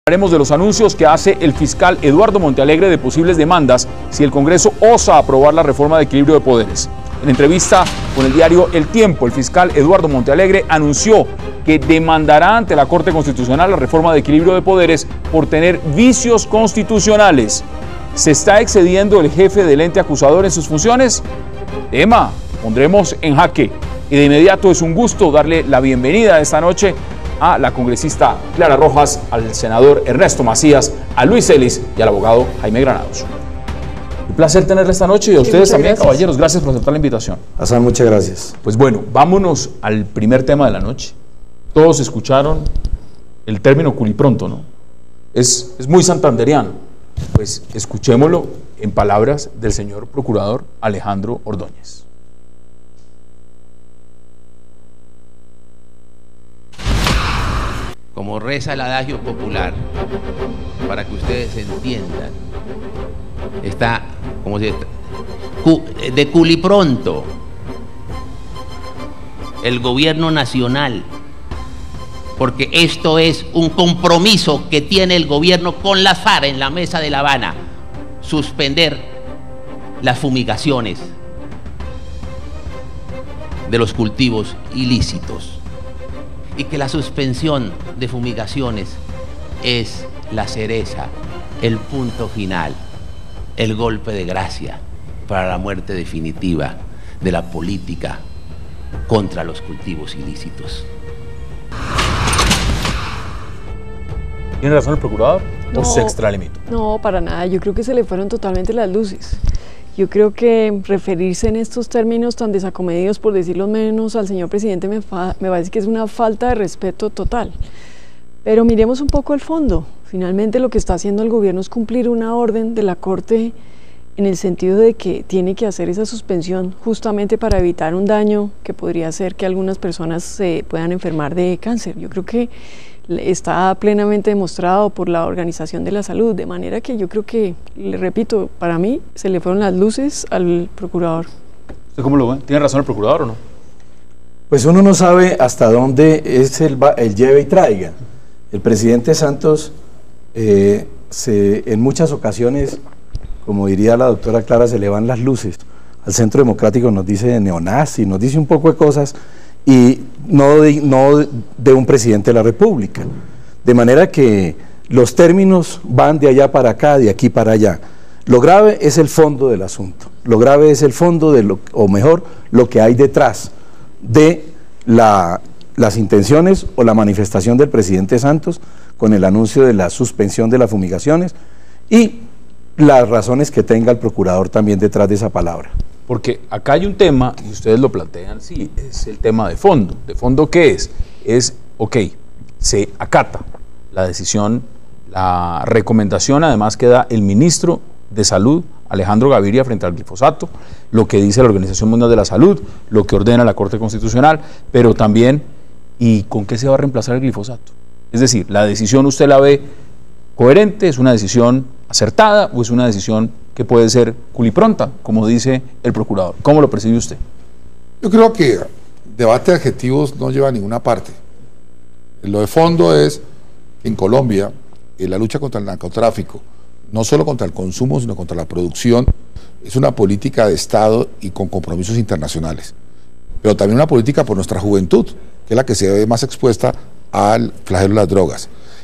Hablaremos de los anuncios que hace el fiscal Eduardo Montealegre de posibles demandas si el Congreso osa aprobar la reforma de equilibrio de poderes. En entrevista con el diario El Tiempo, el fiscal Eduardo Montealegre anunció que demandará ante la Corte Constitucional la reforma de equilibrio de poderes por tener vicios constitucionales. ¿Se está excediendo el jefe del ente acusador en sus funciones? Tema pondremos en jaque. Y de inmediato es un gusto darle la bienvenida esta noche a la congresista Clara Rojas, al senador Ernesto Macías, a Luis Celis y al abogado Jaime Granados. Un placer tenerla esta noche y a ustedes también, gracias. Caballeros, gracias por aceptar la invitación. Hassan, muchas gracias. Pues bueno, vámonos al primer tema de la noche. Todos escucharon el término culipronto, ¿no? Es muy santanderiano. Pues escuchémoslo en palabras del señor procurador Alejandro Ordóñez. Como reza el adagio popular, para que ustedes entiendan, está, como si de culipronto el gobierno nacional, porque esto es un compromiso que tiene el gobierno con la FARC en la mesa de La Habana, suspender las fumigaciones de los cultivos ilícitos, y que la suspensión de fumigaciones es la cereza, el punto final, el golpe de gracia para la muerte definitiva de la política contra los cultivos ilícitos. ¿Tiene razón el procurador o se extralimitó? No, para nada. Yo creo que se le fueron totalmente las luces. Yo creo que referirse en estos términos tan desacomedidos, por decirlo menos, al señor presidente me parece que es una falta de respeto total. Pero miremos un poco el fondo. Finalmente lo que está haciendo el gobierno es cumplir una orden de la Corte en el sentido de que tiene que hacer esa suspensión justamente para evitar un daño que podría hacer que algunas personas se puedan enfermar de cáncer. Yo creo que está plenamente demostrado por la Organización de la Salud, de manera que yo creo que, le repito, para mí se le fueron las luces al procurador. ¿Usted cómo lo ve? ¿Tiene razón el procurador o no? Pues uno no sabe hasta dónde es el lleve y traiga. El presidente Santos en muchas ocasiones, como diría la doctora Clara, se le van las luces. Al Centro Democrático nos dice neonazi, nos dice un poco de cosas, y no de un presidente de la República. De manera que los términos van de allá para acá, de aquí para allá. Lo grave es el fondo del asunto. Lo grave es el fondo de lo que hay detrás de las intenciones o la manifestación del presidente Santos con el anuncio de la suspensión de las fumigaciones y las razones que tenga el procurador también detrás de esa palabra. Porque acá hay un tema, y ustedes lo plantean, sí, es el tema de fondo. ¿De fondo qué es? Es, ok, se acata la decisión, la recomendación además que da el ministro de Salud, Alejandro Gaviria, frente al glifosato, lo que dice la Organización Mundial de la Salud, lo que ordena la Corte Constitucional, pero también, ¿y con qué se va a reemplazar el glifosato? Es decir, la decisión usted la ve coherente, es una decisión acertada o es una decisión que puede ser culipronta, como dice el procurador. ¿Cómo lo percibe usted? Yo creo que debate de adjetivos no lleva a ninguna parte. Lo de fondo es, en Colombia, la lucha contra el narcotráfico, no solo contra el consumo, sino contra la producción, es una política de Estado y con compromisos internacionales. Pero también una política por nuestra juventud, que es la que se ve más expuesta al flagelo de las drogas.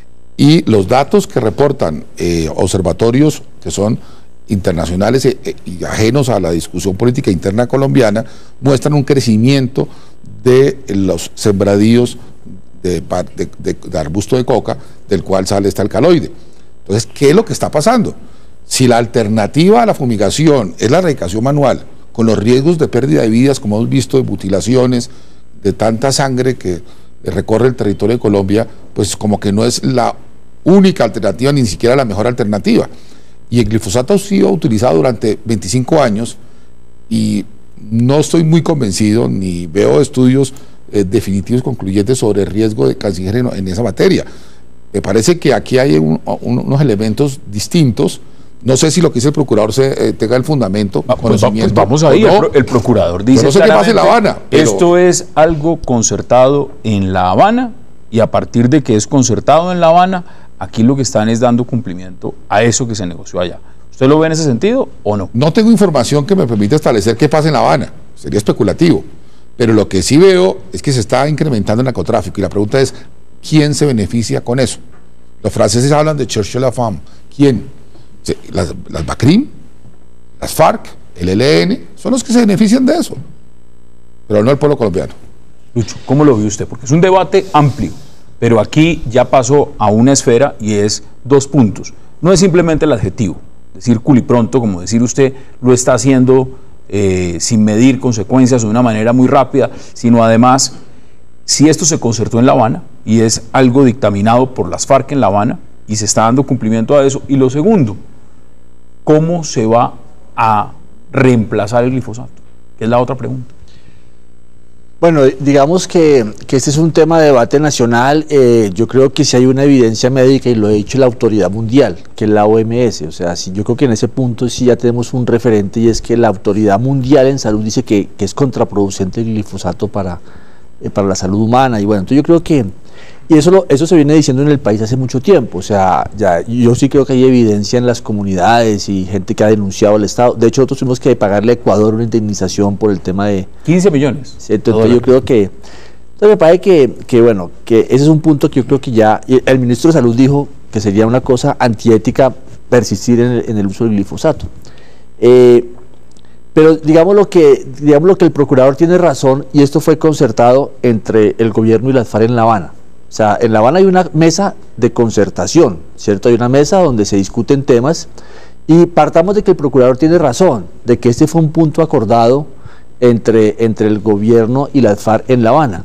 Y los datos que reportan observatorios que son internacionales y ajenos a la discusión política interna colombiana muestran un crecimiento de los sembradíos de arbusto de coca, del cual sale este alcaloide. Entonces, ¿qué es lo que está pasando? Si la alternativa a la fumigación es la erradicación manual, con los riesgos de pérdida de vidas, como hemos visto, de mutilaciones, de tanta sangre que recorre el territorio de Colombia, pues como que no es la única alternativa, ni siquiera la mejor alternativa. Y el glifosato ha sido utilizado durante 25 años y no estoy muy convencido, ni veo estudios definitivos concluyentes sobre el riesgo de cancerígeno en esa materia. Me parece que aquí hay unos elementos distintos. No sé si lo que dice el procurador tenga el fundamento, conocimiento. Pues vamos ahí, no. El procurador dice no sé qué pasa en La Habana. Esto es algo concertado en La Habana, y a partir de que es concertado en La Habana, aquí lo que están es dando cumplimiento a eso que se negoció allá. ¿Usted lo ve en ese sentido o no? No tengo información que me permita establecer qué pasa en La Habana, sería especulativo, pero lo que sí veo es que se está incrementando el narcotráfico y la pregunta es, ¿quién se beneficia con eso? Los franceses hablan de chercher la femme. ¿Quién? Las BACRIM, las FARC, el ELN, son los que se benefician de eso, pero no el pueblo colombiano. Lucho, ¿cómo lo ve usted? Porque es un debate amplio, pero aquí ya pasó a una esfera y es 2 puntos. No es simplemente el adjetivo, decir culipronto, como decir usted lo está haciendo sin medir consecuencias o de una manera muy rápida, sino además, si esto se concertó en La Habana y es algo dictaminado por las FARC en La Habana y se está dando cumplimiento a eso. Y lo segundo, ¿cómo se va a reemplazar el glifosato? Que es la otra pregunta. Bueno, digamos que este es un tema de debate nacional. Yo creo que si hay una evidencia médica, y lo ha dicho la autoridad mundial, que es la OMS, o sea, yo creo que en ese punto sí ya tenemos un referente, y es que la autoridad mundial en salud dice que es contraproducente el glifosato para la salud humana. Y bueno, entonces yo creo que, y eso se viene diciendo en el país hace mucho tiempo, o sea, yo sí creo que hay evidencia en las comunidades y gente que ha denunciado al Estado. De hecho, nosotros tuvimos que pagarle a Ecuador una indemnización por el tema de 15 millones. ¿sí? Entonces yo creo que, entonces me parece que bueno, que ese es un punto que yo creo que ya, el ministro de Salud dijo que sería una cosa antiética persistir en el uso del glifosato. Pero digamos lo que el procurador tiene razón, y esto fue concertado entre el gobierno y las FARC en La Habana. O sea, en La Habana hay una mesa de concertación, ¿cierto? Hay una mesa donde se discuten temas, y partamos de que el procurador tiene razón, de que este fue un punto acordado entre el gobierno y las FARC en La Habana.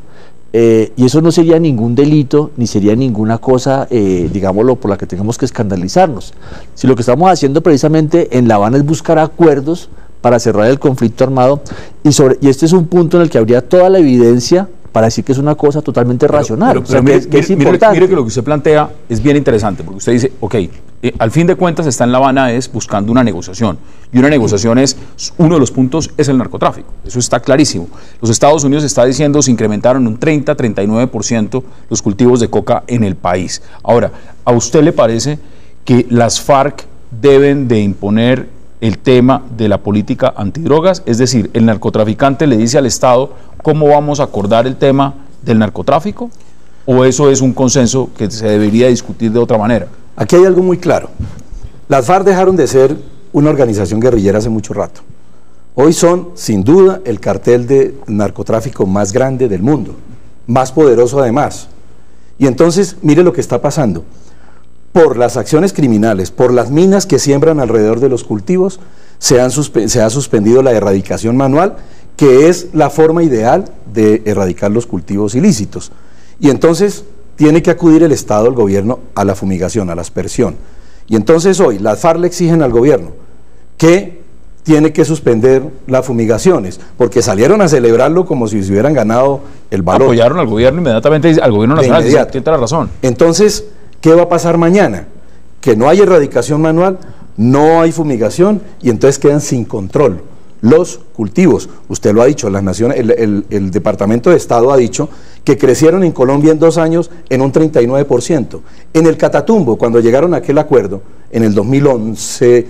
Y eso no sería ningún delito, ni sería ninguna cosa, digámoslo, por la que tengamos que escandalizarnos. Si lo que estamos haciendo precisamente en La Habana es buscar acuerdos para cerrar el conflicto armado, y este es un punto en el que habría toda la evidencia para decir que es una cosa totalmente racional. Pero mire, que es importante. Mire que lo que usted plantea es bien interesante, porque usted dice, ok, al fin de cuentas está en La Habana es buscando una negociación, y una negociación es, uno de los puntos es el narcotráfico, eso está clarísimo. Los Estados Unidos está diciendo se incrementaron un 30-39% los cultivos de coca en el país. Ahora, ¿a usted le parece que las FARC deben de imponer el tema de la política antidrogas? Es decir, el narcotraficante le dice al Estado cómo vamos a acordar el tema del narcotráfico, ¿o eso es un consenso que se debería discutir de otra manera? Aquí hay algo muy claro. Las FARC dejaron de ser una organización guerrillera hace mucho rato. Hoy son, sin duda, el cartel de narcotráfico más grande del mundo, más poderoso además. Y entonces, mire lo que está pasando. Por las acciones criminales, por las minas que siembran alrededor de los cultivos, se ha suspendido la erradicación manual, que es la forma ideal de erradicar los cultivos ilícitos. Y entonces tiene que acudir el Estado, el gobierno, a la fumigación, a la aspersión. Y entonces hoy las FARC le exigen al gobierno que tiene que suspender las fumigaciones, porque salieron a celebrarlo como si se hubieran ganado el valor. Apoyaron al gobierno inmediatamente, al gobierno nacional, tiene la razón. Entonces, ¿qué va a pasar mañana? Que no hay erradicación manual, no hay fumigación, y entonces quedan sin control los cultivos. Usted lo ha dicho, las naciones, el Departamento de Estado ha dicho que crecieron en Colombia en 2 años en un 39%. En el Catatumbo, cuando llegaron a aquel acuerdo, en el 2011,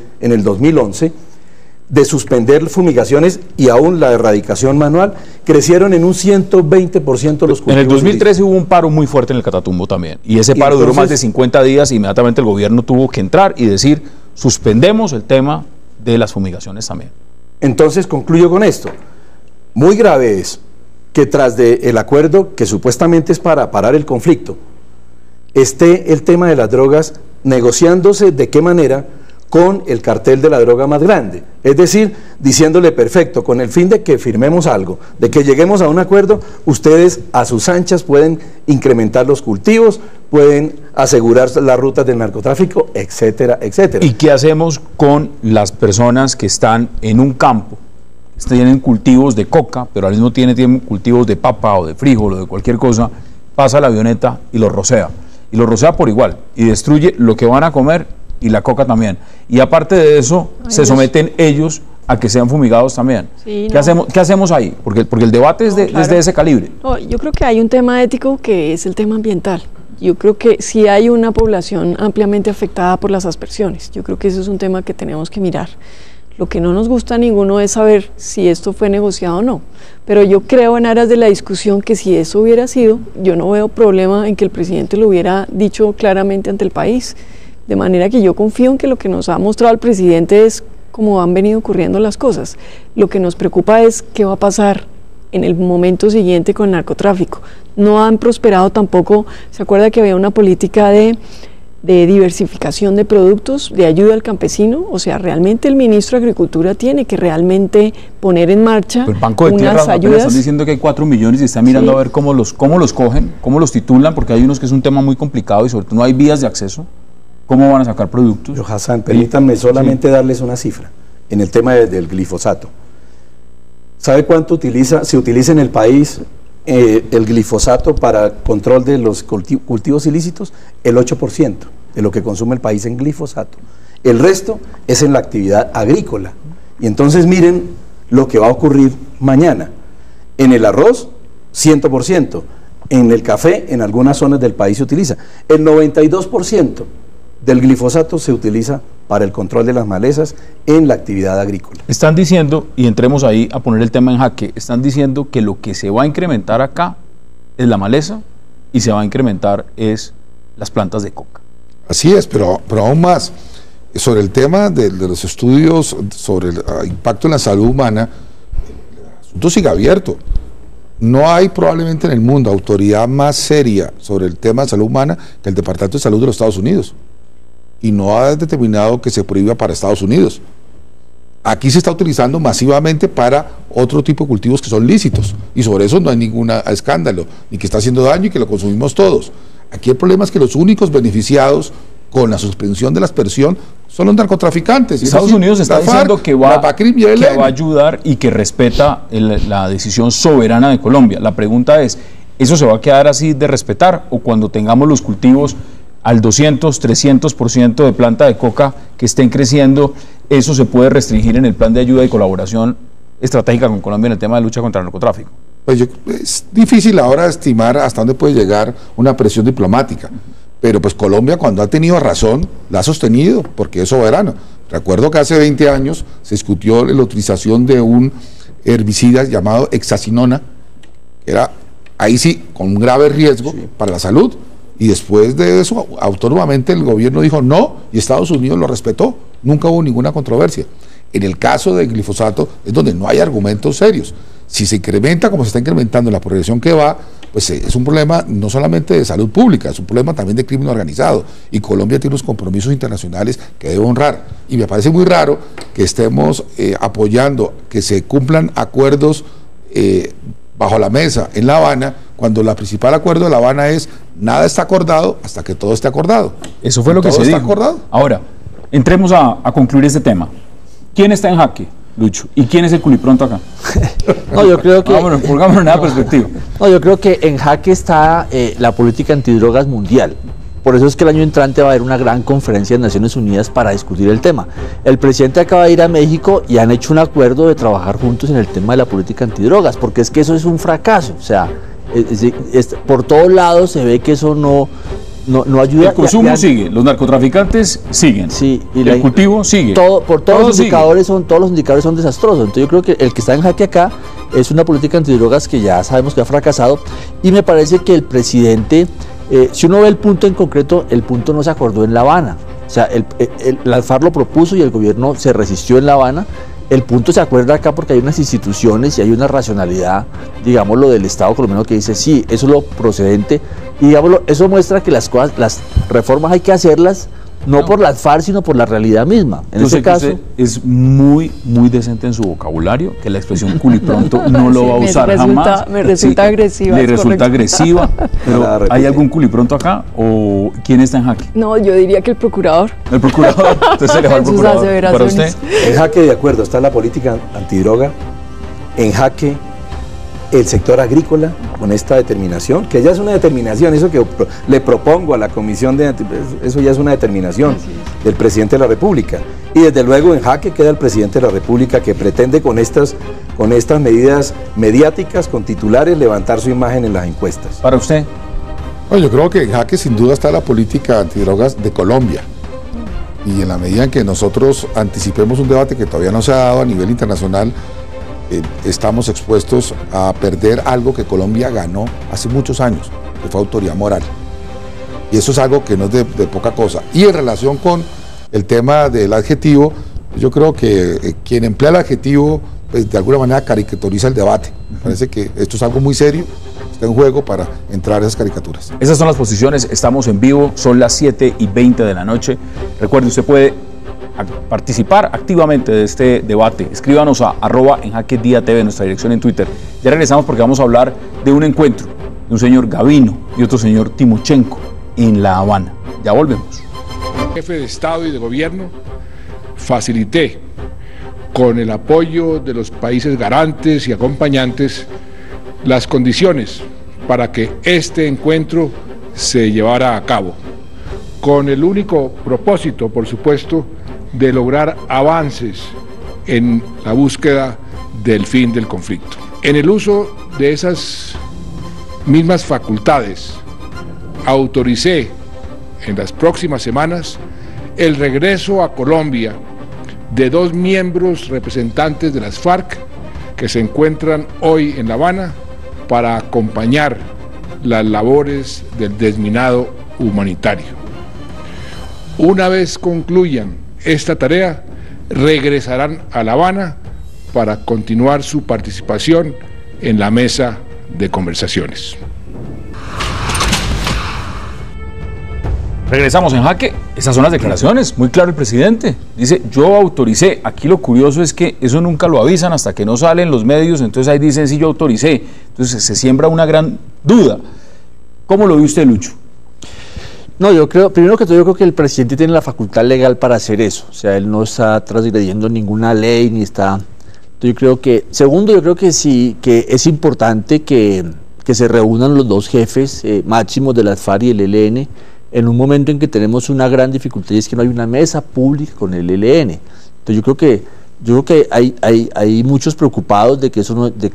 de suspender fumigaciones y aún la erradicación manual, crecieron en un 120% los cultivos. En el 2013 hubo un paro muy fuerte en el Catatumbo también, y ese paro duró más de 50 días, y inmediatamente el gobierno tuvo que entrar y decir, suspendemos el tema de las fumigaciones también. Entonces concluyo con esto. Muy grave es que tras del acuerdo, que supuestamente es para parar el conflicto, esté el tema de las drogas negociándose de qué manera con el cartel de la droga más grande, es decir, diciéndole perfecto, con el fin de que firmemos algo, de que lleguemos a un acuerdo, ustedes a sus anchas pueden incrementar los cultivos, pueden asegurar las rutas del narcotráfico, etcétera, etcétera. ¿Y qué hacemos con las personas que están en un campo, tienen cultivos de coca, pero al mismo tiempo tienen cultivos de papa o de frijol o de cualquier cosa? Pasa la avioneta y los rocea por igual, y destruye lo que van a comer y la coca también. Y aparte de eso, se someten ellos a que sean fumigados también. Sí, ¿Qué hacemos ahí? Porque el debate es de ese calibre. No, yo creo que hay un tema ético que es el tema ambiental. Yo creo que sí hay una población ampliamente afectada por las aspersiones. Yo creo que ese es un tema que tenemos que mirar. Lo que no nos gusta a ninguno es saber si esto fue negociado o no. Pero yo creo, en aras de la discusión, que si eso hubiera sido, yo no veo problema en que el presidente lo hubiera dicho claramente ante el país. De manera que yo confío en que lo que nos ha mostrado el presidente es cómo han venido ocurriendo las cosas. Lo que nos preocupa es qué va a pasar en el momento siguiente con el narcotráfico. No han prosperado tampoco, ¿se acuerda que había una política de diversificación de productos, de ayuda al campesino? O sea, realmente el ministro de Agricultura tiene que realmente poner en marcha el Banco de Tierra ayudas. Están diciendo que hay 4 millones y están mirando a ver cómo los cogen, cómo los titulan, porque hay unos que es un tema muy complicado y sobre todo no hay vías de acceso. ¿Cómo van a sacar productos? Yo, Hassan, permítanme solamente darles una cifra en el tema del glifosato. ¿Sabe cuánto se utiliza en el país el glifosato para control de los cultivos ilícitos? El 8% de lo que consume el país en glifosato. El resto es en la actividad agrícola. Y entonces miren lo que va a ocurrir mañana. En el arroz, 100%. En el café, en algunas zonas del país se utiliza. El 92% del glifosato se utiliza para el control de las malezas en la actividad agrícola. Están diciendo, y entremos ahí a poner el tema en jaque, están diciendo que lo que se va a incrementar acá es la maleza y se va a incrementar es las plantas de coca. Así es, pero aún más, sobre el tema de los estudios sobre el impacto en la salud humana, el asunto sigue abierto. No hay probablemente en el mundo autoridad más seria sobre el tema de salud humana que el Departamento de Salud de los Estados Unidos. Y no ha determinado que se prohíba para Estados Unidos. Aquí se está utilizando masivamente para otro tipo de cultivos que son lícitos, y sobre eso no hay ningún escándalo, ni que está haciendo daño y que lo consumimos todos. Aquí el problema es que los únicos beneficiados con la suspensión de la aspersión son los narcotraficantes. Estados Unidos está diciendo que va a ayudar y que respeta la decisión soberana de Colombia. La pregunta es, ¿eso se va a quedar así de respetar, o cuando tengamos los cultivos al 200, 300% de planta de coca que estén creciendo, eso se puede restringir en el plan de ayuda y colaboración estratégica con Colombia en el tema de lucha contra el narcotráfico? Pues es difícil ahora estimar hasta dónde puede llegar una presión diplomática, pero pues Colombia, cuando ha tenido razón, la ha sostenido porque es soberano. Recuerdo que hace 20 años se discutió la utilización de un herbicida llamado hexacinona, que era ahí sí con un grave riesgo para la salud. Y después de eso, autónomamente el gobierno dijo no, y Estados Unidos lo respetó. Nunca hubo ninguna controversia. En el caso del glifosato es donde no hay argumentos serios. Si se incrementa como se está incrementando la progresión que va, pues es un problema no solamente de salud pública, es un problema también de crimen organizado. Y Colombia tiene unos compromisos internacionales que debe honrar. Y me parece muy raro que estemos apoyando que se cumplan acuerdos bajo la mesa en La Habana, cuando el principal acuerdo de La Habana es nada está acordado hasta que todo esté acordado. Eso fue lo que se dijo. Acordado. Ahora, entremos a concluir este tema. ¿Quién está en jaque, Lucho? ¿Y quién es el culipronto acá? No, yo creo que... Pongámonos en la perspectiva. No, yo creo que en jaque está la política antidrogas mundial. Por eso es que el año entrante va a haber una gran conferencia de Naciones Unidas para discutir el tema. El presidente acaba de ir a México y han hecho un acuerdo de trabajar juntos en el tema de la política antidrogas, porque es que eso es un fracaso. O sea, por todos lados se ve que eso no ayuda. El consumo sigue, los narcotraficantes siguen, sí, y el cultivo sigue. Todos los indicadores son desastrosos. Entonces yo creo que el que está en jaque acá es una política antidrogas que ya sabemos que ha fracasado, y me parece que el presidente... si uno ve el punto en concreto, el punto no se acordó en La Habana. O sea, el Alfar lo propuso y el gobierno se resistió en La Habana. El punto se acuerda acá porque hay unas instituciones y hay una racionalidad, digámoslo, del Estado colombiano que dice, sí, eso es lo procedente. Y digámoslo, eso muestra que las reformas hay que hacerlas no por las FARC, sino por la realidad misma. En ese caso es muy decente en su vocabulario, que la expresión culipronto no lo va a usar jamás. Me resulta agresiva. Le resulta agresiva, pero ¿hay algún culipronto acá o quién está en jaque? No, yo diría que el procurador. El procurador, entonces se le va al procurador. ¿Para usted? En jaque, de acuerdo, está la política antidroga, en jaque el sector agrícola con esta determinación, que ya es una determinación, eso que le propongo a la comisión eso ya es una determinación del presidente de la República, y desde luego en jaque queda el presidente de la República, que pretende con estas medidas mediáticas, con titulares, levantar su imagen en las encuestas. Para usted, Bueno, yo creo que en jaque sin duda está la política antidrogas de Colombia. Y en la medida en que nosotros anticipemos un debate que todavía no se ha dado a nivel internacional, estamos expuestos a perder algo que Colombia ganó hace muchos años, que fue autoridad moral. Y eso es algo que no es de poca cosa. Y en relación con el tema del adjetivo, yo creo que quien emplea el adjetivo, pues de alguna manera caricaturiza el debate. Me parece que esto es algo muy serio, está en juego para entrar a esas caricaturas. Esas son las posiciones, estamos en vivo, son las 7:20 de la noche. Recuerde, usted puede participar activamente de este debate. Escríbanos a @enjaquediatv, nuestra dirección en Twitter. Ya regresamos porque vamos a hablar de un encuentro de un señor Gavino y otro señor Timochenko en La Habana. Ya volvemos. Jefe de Estado y de Gobierno, facilité con el apoyo de los países garantes y acompañantes las condiciones para que este encuentro se llevara a cabo, con el único propósito, por supuesto, de lograr avances en la búsqueda del fin del conflicto. En el uso de esas mismas facultades, autoricé en las próximas semanas el regreso a Colombia de 2 miembros representantes de las FARC que se encuentran hoy en La Habana para acompañar las labores del desminado humanitario. Una vez concluyan esta tarea, regresarán a La Habana para continuar su participación en la mesa de conversaciones. Regresamos en Jaque. Esas son las declaraciones, muy claro el presidente. Dice, yo autoricé. Aquí lo curioso es que eso nunca lo avisan hasta que no salen los medios, entonces ahí dicen, sí, yo autoricé. Entonces se siembra una gran duda. ¿Cómo lo ve usted, Lucho? No, yo creo, primero que todo, yo creo que el presidente tiene la facultad legal para hacer eso. O sea, él no está transgrediendo ninguna ley, ni está... Yo creo que, segundo, yo creo que sí, que es importante que se reúnan los 2 jefes máximos de las FARC y el ELN, en un momento en que tenemos una gran dificultad y es que no hay una mesa pública con el ELN. Entonces yo creo que hay muchos preocupados de que eso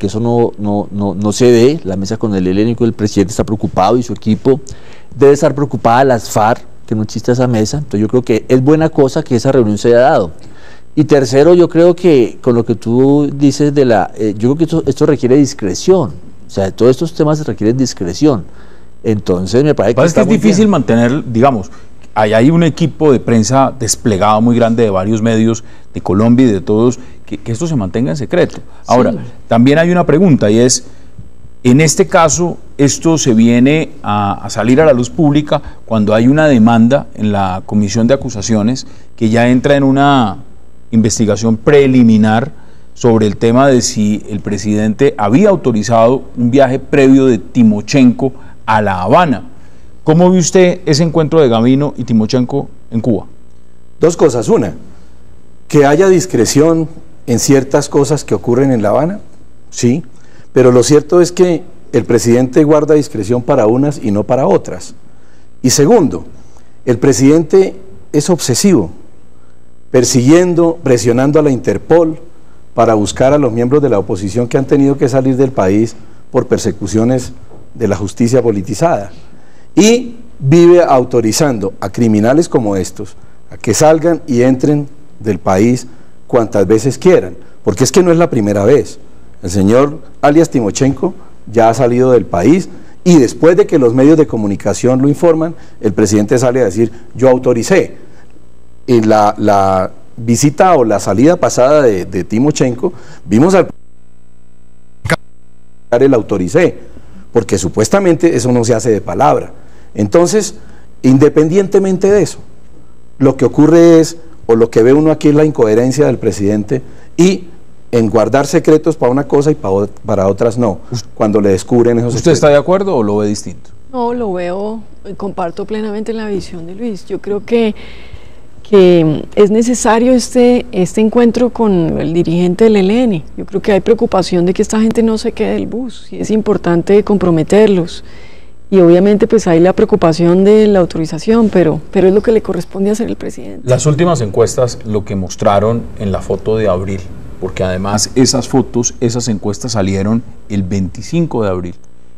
no se dé, la mesa con el ELN, y el presidente está preocupado y su equipo debe estar preocupada, las FARC, que no existe esa mesa. Entonces yo creo que es buena cosa que esa reunión se haya dado. Y tercero, yo creo que con lo que tú dices yo creo que esto requiere discreción, o sea, todos estos temas requieren discreción. Entonces me parece que es difícil mantener, digamos, hay un equipo de prensa desplegado muy grande de varios medios de Colombia y de todos, que esto se mantenga en secreto. Ahora, sí, también hay una pregunta y es, en este caso, esto se viene a salir a la luz pública cuando hay una demanda en la Comisión de Acusaciones que ya entra en una investigación preliminar sobre el tema de si el presidente había autorizado un viaje previo de Timochenko a La Habana. ¿Cómo ve usted ese encuentro de Gavino y Timochenko en Cuba? 2 cosas. Una, que haya discreción en ciertas cosas que ocurren en La Habana, sí, pero lo cierto es que el presidente guarda discreción para unas y no para otras. Y segundo, el presidente es obsesivo, persiguiendo, presionando a la Interpol para buscar a los miembros de la oposición que han tenido que salir del país por persecuciones de la justicia politizada, y vive autorizando a criminales como estos a que salgan y entren del país cuantas veces quieran, porque es que no es la primera vez. El señor alias Timochenko ya ha salido del país y después de que los medios de comunicación lo informan, el presidente sale a decir, yo autoricé. Y la visita o la salida pasada de Timochenko, vimos al el autoricé, porque supuestamente eso no se hace de palabra. Entonces, independientemente de eso, lo que ocurre es, o lo que ve uno aquí es la incoherencia del presidente y en guardar secretos para una cosa y para otras no, cuando le descubren esos secretos. ¿Usted está de acuerdo o lo ve distinto? No, lo veo, comparto plenamente la visión de Luis. Yo creo que es necesario este encuentro con el dirigente del ELN. Yo creo que hay preocupación de que esta gente no se quede del bus y es importante comprometerlos. Y obviamente pues hay la preocupación de la autorización, pero es lo que le corresponde hacer el presidente. Las últimas encuestas lo que mostraron en la foto de abril, porque además esas fotos, esas encuestas salieron el 25 de abril,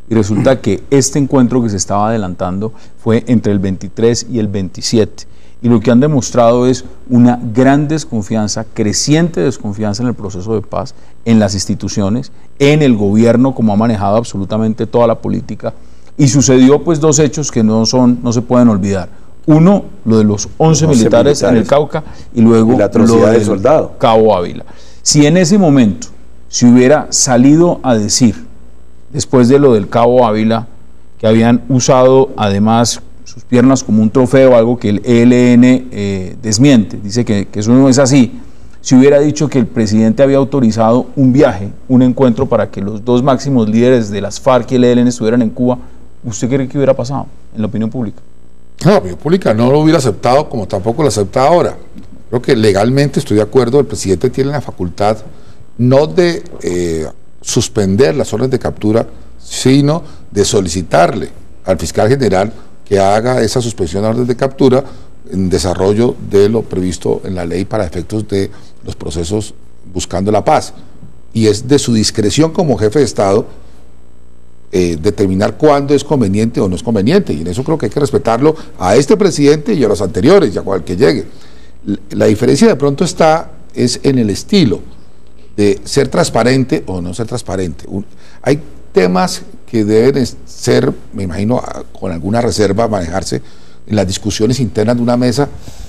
Y resulta que este encuentro que se estaba adelantando fue entre el 23 y el 27. Y lo que han demostrado es una gran desconfianza, creciente desconfianza en el proceso de paz, en las instituciones, en el gobierno, como ha manejado absolutamente toda la política. Y sucedió pues dos hechos que no se pueden olvidar. Uno, lo de los 11 militares en el Cauca, y luego la atrocidad lo del soldado. Cabo Ávila. Si en ese momento se hubiera salido a decir, después de lo del Cabo Ávila, que habían usado además sus piernas como un trofeo, algo que el ELN desmiente, dice que eso no es así, si hubiera dicho que el presidente había autorizado un viaje, un encuentro para que los dos máximos líderes de las FARC y el ELN estuvieran en Cuba, ¿usted cree que hubiera pasado en la opinión pública? No, la opinión pública no lo hubiera aceptado, como tampoco lo acepta ahora. Creo que legalmente estoy de acuerdo, el presidente tiene la facultad no de suspender las órdenes de captura, sino de solicitarle al fiscal general que haga esa suspensión de órdenes de captura en desarrollo de lo previsto en la ley para efectos de los procesos buscando la paz. Y es de su discreción como jefe de Estado determinar cuándo es conveniente o no es conveniente, y en eso creo que hay que respetarlo a este presidente y a los anteriores y a cual que llegue. La diferencia de pronto es en el estilo de ser transparente o no ser transparente. Hay temas que deben ser, me imagino, con alguna reserva, manejarse en las discusiones internas de una mesa,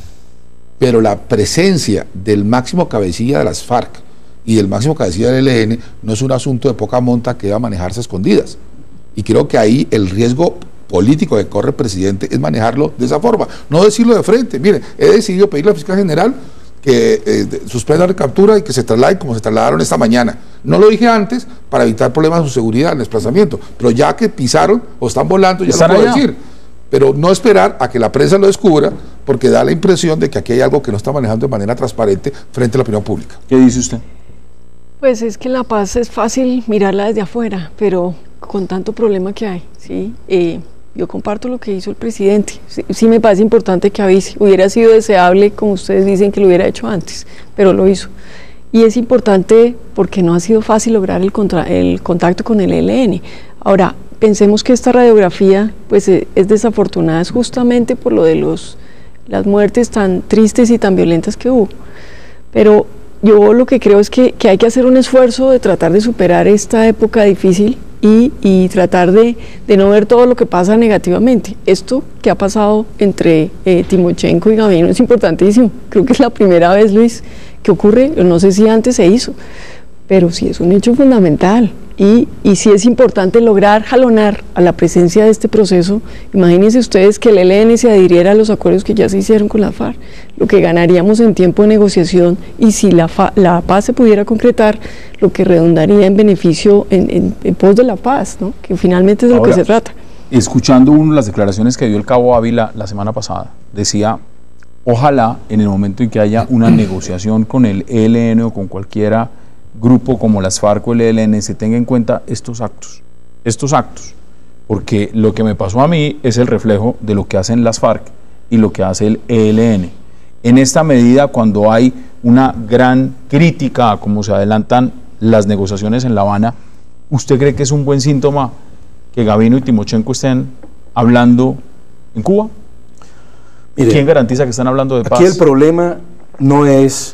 pero la presencia del máximo cabecilla de las FARC y del máximo cabecilla del ELN no es un asunto de poca monta que deba manejarse a escondidas. Y creo que ahí el riesgo político que corre el presidente es manejarlo de esa forma, no decirlo de frente. Mire, he decidido pedirle al fiscal general que suspenda la captura y que se trasladen como se trasladaron esta mañana. No lo dije antes para evitar problemas de su seguridad en el desplazamiento, pero ya que pisaron o están volando, ya lo puedo decir. Pero no esperar a que la prensa lo descubra, porque da la impresión de que aquí hay algo que no está manejando de manera transparente frente a la opinión pública. ¿Qué dice usted? Pues es que la paz es fácil mirarla desde afuera, pero con tanto problema que hay, ¿sí? Yo comparto lo que hizo el presidente, sí me parece importante que avise, hubiera sido deseable, como ustedes dicen, que lo hubiera hecho antes, pero lo hizo. Y es importante porque no ha sido fácil lograr el contacto con el ELN. Ahora, pensemos que esta radiografía pues es desafortunada, es justamente por lo de las muertes tan tristes y tan violentas que hubo, pero yo lo que creo es que hay que hacer un esfuerzo de tratar de superar esta época difícil y tratar de no ver todo lo que pasa negativamente. Esto que ha pasado entre Timochenko y Gavino es importantísimo. Creo que es la primera vez, Luis, que ocurre, no sé si antes se hizo, pero sí es un hecho fundamental. Y sí es importante lograr jalonar a la presencia de este proceso. Imagínense ustedes que el ELN se adhiriera a los acuerdos que ya se hicieron con la FARC, lo que ganaríamos en tiempo de negociación, y si la paz se pudiera concretar, lo que redundaría en beneficio en pos de la paz, ¿no? Que finalmente es de lo que se trata. Escuchando las declaraciones que dio el Cabo Ávila la semana pasada, decía, ojalá en el momento en que haya una negociación con el ELN o con cualquiera grupo como las FARC o el ELN se tenga en cuenta estos actos, porque lo que me pasó a mí es el reflejo de lo que hacen las FARC y lo que hace el ELN. En esta medida, cuando hay una gran crítica a cómo se adelantan las negociaciones en La Habana, ¿usted cree que es un buen síntoma que Gavino y Timochenko estén hablando en Cuba? Mire, ¿quién garantiza que están hablando de paz? Aquí el problema no es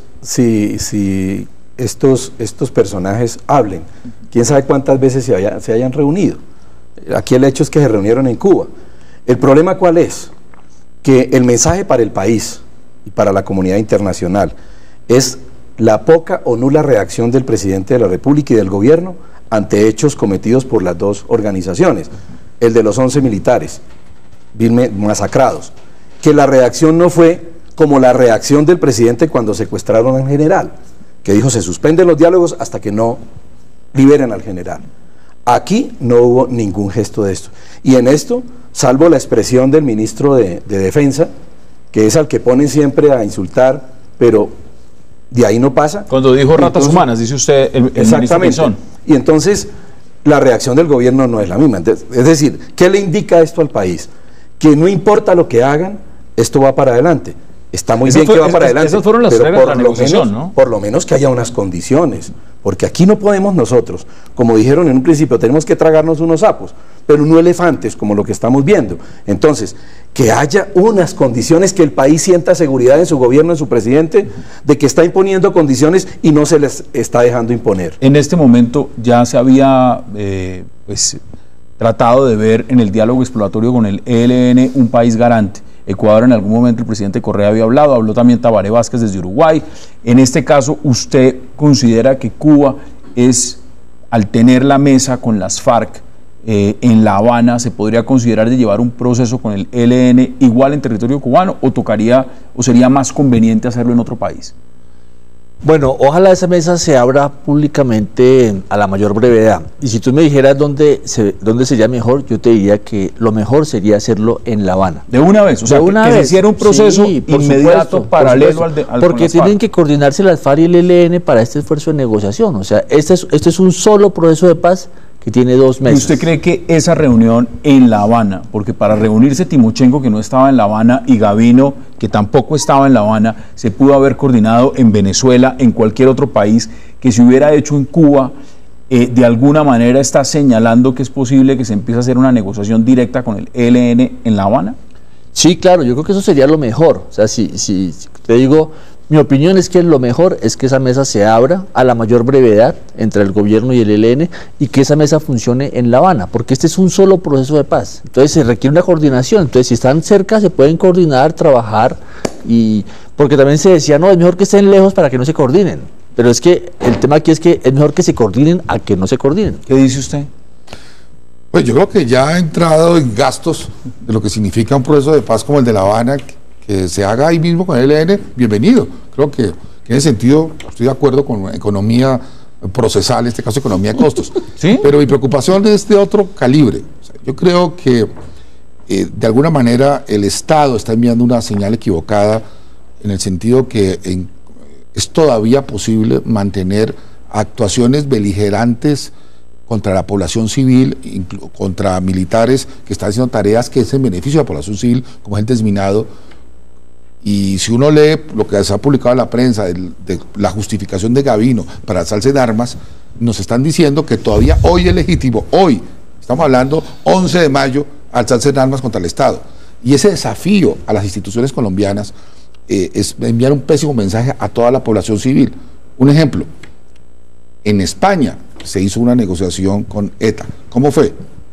si estos personajes hablen. Quién sabe cuántas veces se hayan reunido. Aquí el hecho es que se reunieron en Cuba. El problema ¿cuál es? Que el mensaje para el país y para la comunidad internacional es la poca o nula reacción del presidente de la República y del gobierno ante hechos cometidos por las dos organizaciones. El de los 11 militares masacrados, que la reacción no fue como la reacción del presidente cuando secuestraron al general, que dijo se suspenden los diálogos hasta que no liberen al general. Aquí no hubo ningún gesto de esto. Y en esto, salvo la expresión del ministro de Defensa, que es al que ponen siempre a insultar, pero de ahí no pasa. Cuando dijo ratas humanas, dice usted el ministro Pinzón. Y entonces la reacción del gobierno no es la misma. Es decir, ¿qué le indica esto al país? Que no importa lo que hagan, esto va para adelante. está muy bien que va para adelante, esas fueron las reglas de la negociación, menos, ¿no? Por lo menos que haya unas condiciones, porque aquí no podemos nosotros, como dijeron en un principio, tenemos que tragarnos unos sapos, pero no elefantes como lo que estamos viendo. Entonces, que haya unas condiciones, que el país sienta seguridad en su gobierno, en su presidente, de que está imponiendo condiciones y no se les está dejando imponer. En este momento ya se había tratado de ver en el diálogo exploratorio con el ELN un país garante. Ecuador, en algún momento el presidente Correa había habló también Tabaré Vázquez desde Uruguay. En este caso, ¿usted considera que Cuba es, al tener la mesa con las FARC en La Habana, se podría considerar de llevar un proceso con el ELN igual en territorio cubano, o sería más conveniente hacerlo en otro país? Bueno, ojalá esa mesa se abra públicamente a la mayor brevedad. Y si tú me dijeras dónde sería mejor, yo te diría que lo mejor sería hacerlo en La Habana. De una vez, o sea, que se hiciera un proceso sí, inmediato, paralelo al porque tienen que coordinarse las FARC y el ELN para este esfuerzo de negociación. O sea, este es un solo proceso de paz que tiene 2 meses. ¿Usted cree que esa reunión en La Habana, porque para reunirse Timochenko, que no estaba en La Habana, y Gavino, que tampoco estaba en La Habana, se pudo haber coordinado en Venezuela, en cualquier otro país, que se hubiera hecho en Cuba, de alguna manera está señalando que es posible que se empiece a hacer una negociación directa con el ELN en La Habana? Sí, claro, yo creo que eso sería lo mejor. O sea, si te digo, mi opinión es que lo mejor es que esa mesa se abra a la mayor brevedad entre el gobierno y el ELN, y que esa mesa funcione en La Habana, porque este es un solo proceso de paz. Entonces se requiere una coordinación. Entonces, si están cerca, se pueden coordinar, trabajar, y porque también se decía, no, es mejor que estén lejos para que no se coordinen. Pero es que el tema aquí es que es mejor que se coordinen a que no se coordinen. ¿Qué dice usted? Pues yo creo que ya ha entrado en gastos de lo que significa un proceso de paz como el de La Habana, que se haga ahí mismo con el ELN, bienvenido. Creo que en ese sentido estoy de acuerdo con economía procesal, en este caso economía de costos. ¿Sí? Pero mi preocupación es de otro calibre. O sea, yo creo que de alguna manera el Estado está enviando una señal equivocada, en el sentido que es todavía posible mantener actuaciones beligerantes contra la población civil, contra militares que están haciendo tareas que es en beneficio de la población civil, como es el desminado. Y si uno lee lo que se ha publicado en la prensa de la justificación de Gavino para alzarse en armas, nos están diciendo que todavía hoy es legítimo, hoy, estamos hablando 11 de mayo, alzarse en armas contra el Estado. Y ese desafío a las instituciones colombianas es enviar un pésimo mensaje a toda la población civil. Un ejemplo, en España se hizo una negociación con ETA. ¿Cómo fue?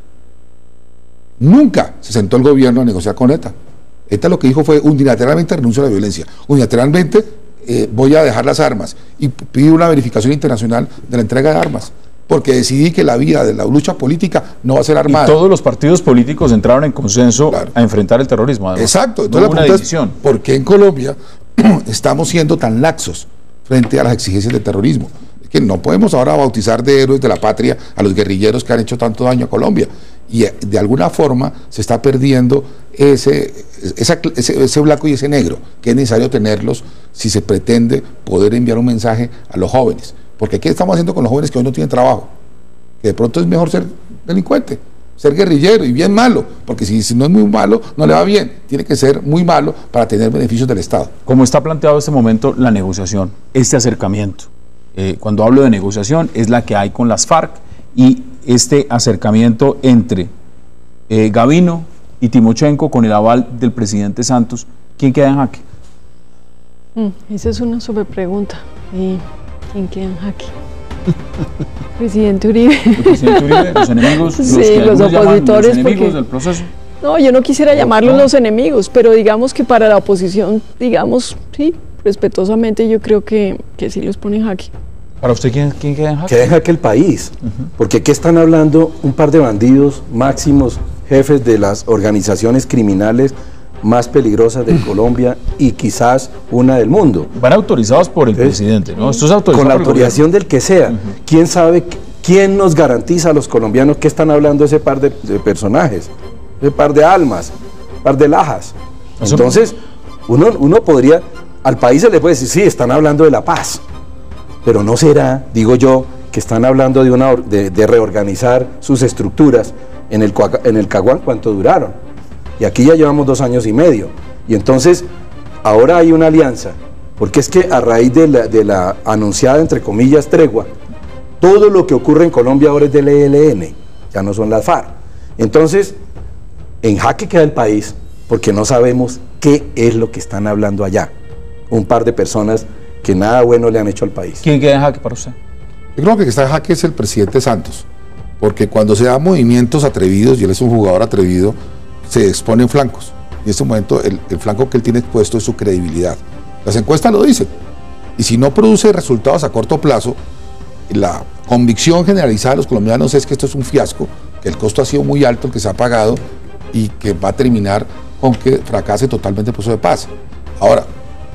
Nunca se sentó el gobierno a negociar con ETA. ETA lo que dijo fue unilateralmente renuncio a la violencia, unilateralmente voy a dejar las armas, y pido una verificación internacional de la entrega de armas, porque decidí que la vía de la lucha política no va a ser armada. Y todos los partidos políticos entraron en consenso, claro, a enfrentar el terrorismo. Además. Exacto. Entonces la pregunta es, ¿por qué en Colombia estamos siendo tan laxos frente a las exigencias del terrorismo? Es que no podemos ahora bautizar de héroes de la patria a los guerrilleros que han hecho tanto daño a Colombia. Y de alguna forma se está perdiendo ese blanco y ese negro, que es necesario tenerlos si se pretende poder enviar un mensaje a los jóvenes. Porque ¿qué estamos haciendo con los jóvenes que hoy no tienen trabajo? Que de pronto es mejor ser delincuente, ser guerrillero, y bien malo, porque si no es muy malo, no le va bien. Tiene que ser muy malo para tener beneficios del Estado. ¿Cómo está planteado en este momento la negociación, este acercamiento? Cuando hablo de negociación, es la que hay con las FARC, y este acercamiento entre Gavino y Timochenko con el aval del presidente Santos, ¿quién queda en jaque? Esa es una sobrepregunta. ¿Quién queda en jaque? Presidente Uribe. ¿El presidente Uribe? ¿Los enemigos? Sí, los opositores. ¿Los enemigos del proceso? No, yo no quisiera llamarlos los enemigos, pero digamos que para la oposición, digamos, sí, respetuosamente yo creo que sí los pone en jaque. ¿Para usted quién queda en jaque? Queda en jaque el país, porque aquí están hablando un par de bandidos máximos, jefes de las organizaciones criminales más peligrosas de Colombia y quizás una del mundo. Van autorizados por el presidente, ¿no? Esto es autorizado con la autorización del que sea. ¿Quién sabe, quién nos garantiza a los colombianos que están hablando ese par de personajes, ese par de almas, par de lajas? Entonces, uno podría, al país se le puede decir, sí, están hablando de la paz, pero no será, digo yo, que están hablando de reorganizar sus estructuras en el Caguán. ¿Cuánto duraron? Y aquí ya llevamos 2 años y medio. Y entonces, ahora hay una alianza, porque es que a raíz de la anunciada, entre comillas, tregua, todo lo que ocurre en Colombia ahora es del ELN, ya no son las FARC. Entonces, en jaque queda el país, porque no sabemos qué es lo que están hablando allá. Un par de personas que nada bueno le han hecho al país. ¿Quién queda en jaque para usted? Yo creo que el que está en jaque es el presidente Santos, porque cuando se dan movimientos atrevidos, y él es un jugador atrevido, se exponen flancos. Y en este momento el flanco que él tiene expuesto es su credibilidad. Las encuestas lo dicen. Y si no produce resultados a corto plazo, la convicción generalizada de los colombianos es que esto es un fiasco, que el costo ha sido muy alto, el que se ha pagado, y que va a terminar con que fracase totalmente el proceso de paz. Ahora,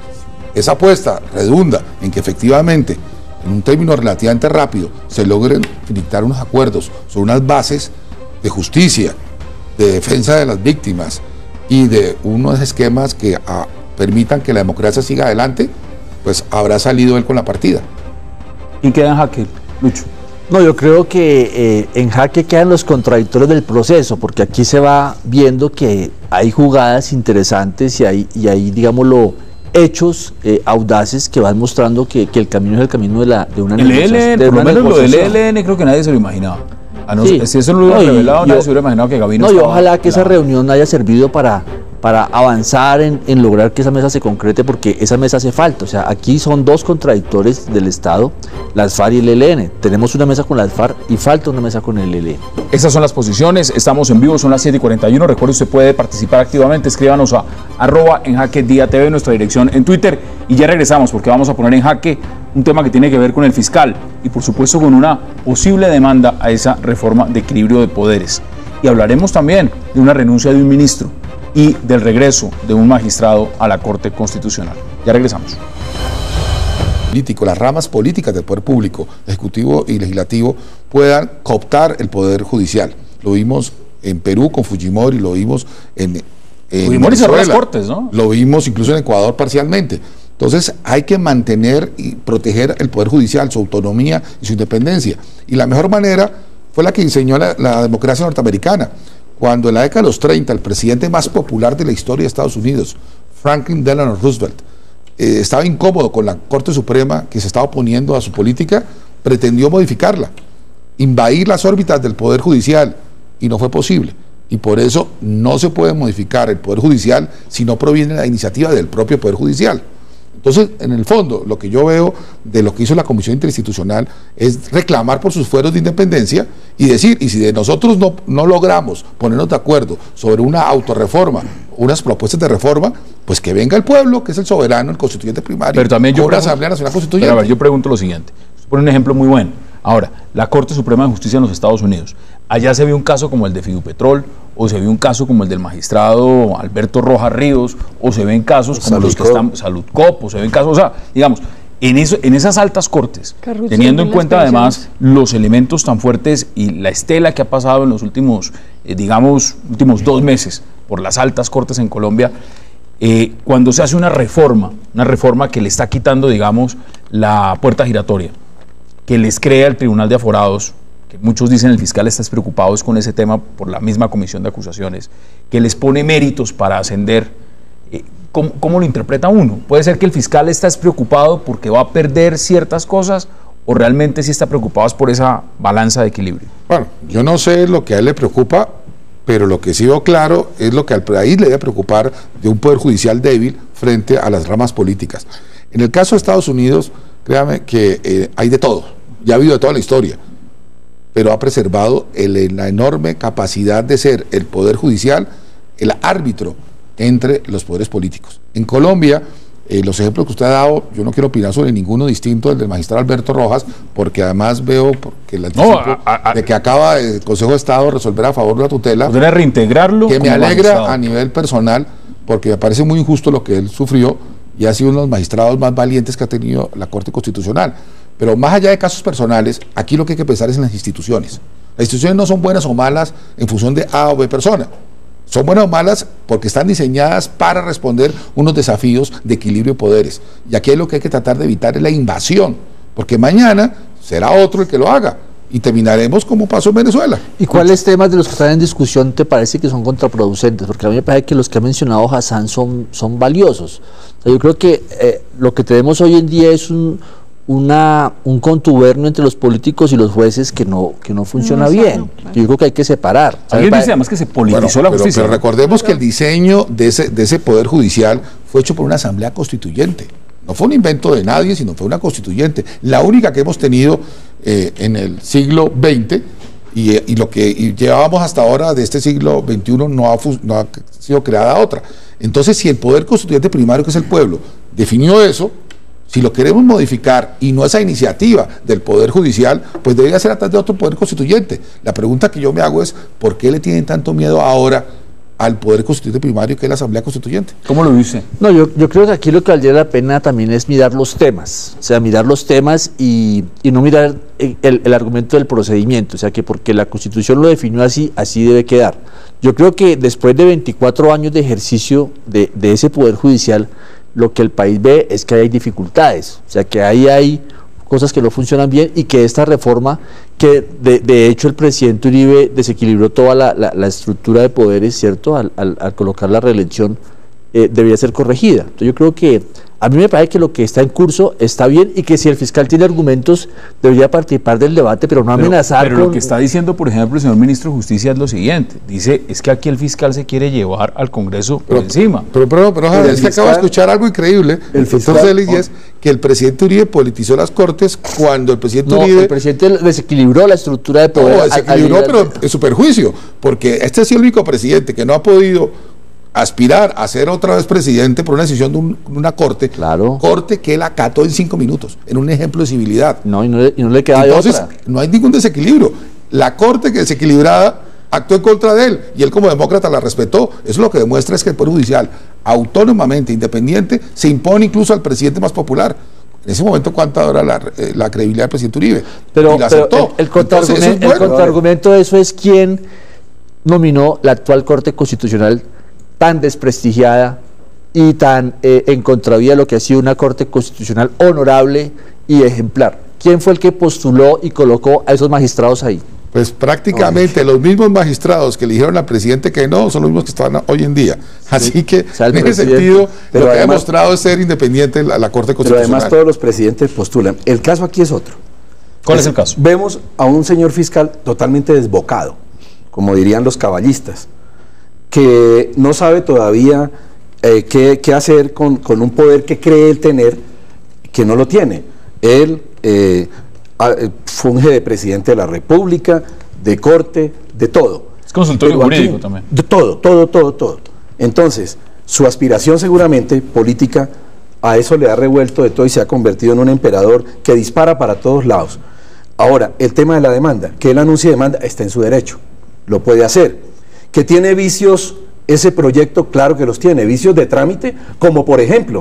esa apuesta redunda en que efectivamente, en un término relativamente rápido, se logren dictar unos acuerdos sobre unas bases de justicia, de defensa de las víctimas y de unos esquemas que permitan que la democracia siga adelante, pues habrá salido él con la partida. ¿Quién queda en jaque, Lucho? No, yo creo que en jaque quedan los contradictores del proceso, porque aquí se va viendo que hay jugadas interesantes y hay digámoslo, hechos audaces que van mostrando que el camino es el camino de una negociación. Por lo menos lo del ELN creo que nadie se lo imaginaba. Sí. Si eso no lo hubiera revelado, nadie se hubiera imaginado que Gabino estaba... ojalá que esa reunión haya servido para avanzar en lograr que esa mesa se concrete, porque esa mesa hace falta. O sea, aquí son dos contradictores del Estado, las FARC y el ELN. Tenemos una mesa con las FARC y falta una mesa con el ELN. Esas son las posiciones, estamos en vivo, son las 7:41. Recuerde, usted puede participar activamente, escríbanos a @enjaquediatv, nuestra dirección en Twitter, y ya regresamos porque vamos a poner en jaque un tema que tiene que ver con el fiscal y por supuesto con una posible demanda a esa reforma de equilibrio de poderes. Y hablaremos también de una renuncia de un ministro y del regreso de un magistrado a la Corte Constitucional. Ya regresamos. Las ramas políticas del poder público, ejecutivo y legislativo, puedan cooptar el poder judicial. Lo vimos en Perú con Fujimori, lo vimos en Fujimori cerró las cortes, ¿no? Lo vimos incluso en Ecuador parcialmente. Entonces hay que mantener y proteger el poder judicial, su autonomía y su independencia. Y la mejor manera fue la que diseñó la democracia norteamericana. Cuando en la década de los 30 el presidente más popular de la historia de Estados Unidos, Franklin Delano Roosevelt, estaba incómodo con la Corte Suprema que se estaba oponiendo a su política, pretendió modificarla, invadir las órbitas del Poder Judicial, y no fue posible. Y por eso no se puede modificar el Poder Judicial si no proviene de la iniciativa del propio Poder Judicial. Entonces, en el fondo, lo que yo veo de lo que hizo la Comisión Interinstitucional es reclamar por sus fueros de independencia y decir, y si de nosotros no logramos ponernos de acuerdo sobre una autorreforma, unas propuestas de reforma, pues que venga el pueblo, que es el soberano, el constituyente primario, pero también yo o la Asamblea Nacional Constituyente. Pero a ver, yo pregunto lo siguiente, por un ejemplo muy bueno. Ahora, la Corte Suprema de Justicia en los Estados Unidos, allá se vio un caso como el de Fidupetrol, o se vio un caso como el del magistrado Alberto Rojas Ríos, o se ven casos como los que están, Saludcop, o se ven casos, o sea, digamos, en esas altas cortes, teniendo en cuenta además los elementos tan fuertes y la estela que ha pasado en los últimos, últimos 2 meses por las altas cortes en Colombia, cuando se hace una reforma que le está quitando, digamos, la puerta giratoria, que les crea el Tribunal de Aforados, que muchos dicen el fiscal está preocupado con ese tema por la misma comisión de acusaciones, que les pone méritos para ascender. ¿Cómo lo interpreta uno? ¿Puede ser que el fiscal está preocupado porque va a perder ciertas cosas o realmente sí está preocupado por esa balanza de equilibrio? Bueno, yo no sé lo que a él le preocupa, pero lo que sí veo claro es lo que al país le debe preocupar de un poder judicial débil frente a las ramas políticas. En el caso de Estados Unidos, créame que hay de todo, ya ha habido de toda la historia, pero ha preservado la enorme capacidad de ser el Poder Judicial el árbitro entre los poderes políticos. En Colombia, los ejemplos que usted ha dado, yo no quiero opinar sobre ninguno distinto del magistrado Alberto Rojas, porque además veo que el anticipo de que acaba el Consejo de Estado resolver a favor de la tutela, podría reintegrarlo, que me alegra a nivel personal, porque me parece muy injusto lo que él sufrió y ha sido uno de los magistrados más valientes que ha tenido la Corte Constitucional. Pero más allá de casos personales, aquí lo que hay que pensar es en las instituciones. Las instituciones no son buenas o malas en función de A o B persona. Son buenas o malas porque están diseñadas para responder unos desafíos de equilibrio de poderes. Y aquí lo que hay que tratar de evitar es la invasión, porque mañana será otro el que lo haga. y terminaremos como pasó en Venezuela. ¿Y cuáles temas de los que están en discusión te parece que son contraproducentes? Porque a mí me parece que los que ha mencionado Hassan son valiosos. O sea, yo creo que lo que tenemos hoy en día es un contubernio entre los políticos y los jueces que no funciona bien. Claro. Yo creo que hay que separar. Alguien dice además que se politizó la justicia. Pero recordemos que el diseño de ese poder judicial fue hecho por una asamblea constituyente. No fue un invento de nadie, sino fue una constituyente. La única que hemos tenido en el siglo XX y lo que llevábamos hasta ahora de este siglo XXI no ha sido creada otra. Entonces, si el poder constituyente primario, que es el pueblo, definió eso, si lo queremos modificar y no esa iniciativa del Poder Judicial, pues debería ser a través de otro Poder Constituyente. La pregunta que yo me hago es, ¿por qué le tienen tanto miedo ahora al Poder Constituyente primario que es la Asamblea Constituyente? ¿Cómo lo dice? No, yo creo que aquí lo que valdría la pena también es mirar los temas, o sea, mirar los temas y no mirar el argumento del procedimiento, o sea, que porque la Constitución lo definió así debe quedar. Yo creo que después de 24 años de ejercicio de ese Poder Judicial, lo que el país ve es que hay dificultades, o sea, que ahí hay cosas que no funcionan bien y que esta reforma, que de hecho el presidente Uribe desequilibró toda la estructura de poderes, ¿cierto?, al colocar la reelección, debería ser corregida. Entonces yo creo que a mí me parece que lo que está en curso está bien y que si el fiscal tiene argumentos debería participar del debate, pero no amenazar. Pero lo que está diciendo, por ejemplo, el señor ministro de Justicia es lo siguiente, dice, es que aquí el fiscal se quiere llevar al Congreso por encima. Pero es que acabo de escuchar algo increíble, el doctor Celis, y es que el presidente Uribe politizó las Cortes cuando el presidente Uribe... el presidente desequilibró la estructura de poder. No, desequilibró, pero en su perjuicio, porque este es el único presidente que no ha podido aspirar a ser otra vez presidente por una decisión de una corte, claro, corte que él acató en 5 minutos, en un ejemplo de civilidad. No, y no le queda Entonces, de otra. No hay ningún desequilibrio. La corte que desequilibrada actuó en contra de él y él como demócrata la respetó. Eso lo que demuestra es que el Poder Judicial, autónomamente, independiente, se impone incluso al presidente más popular. En ese momento, ¿cuánta era la credibilidad del presidente Uribe? Pero, y la aceptó. El contraargumento de eso es quién nominó la actual Corte Constitucional tan desprestigiada y tan en contravía de lo que ha sido una Corte Constitucional honorable y ejemplar. ¿Quién fue el que postuló y colocó a esos magistrados ahí? Pues prácticamente los mismos magistrados que eligieron al presidente que no, son los mismos que están hoy en día. Así que, en ese sentido, lo que ha demostrado es ser independiente la Corte Constitucional. Pero además todos los presidentes postulan. El caso aquí es otro. ¿Cuál es el caso? Vemos a un señor fiscal totalmente desbocado, como dirían los caballistas, que no sabe todavía qué hacer con un poder que cree él tener, que no lo tiene. Él funge de presidente de la República, de corte, de todo. Es consultorio jurídico también. De todo. Entonces, su aspiración seguramente política, a eso le ha revuelto de todo y se ha convertido en un emperador que dispara para todos lados. Ahora, el tema de la demanda, que él anuncie demanda, está en su derecho, lo puede hacer. Que tiene vicios ese proyecto, claro que los tiene, vicios de trámite, como por ejemplo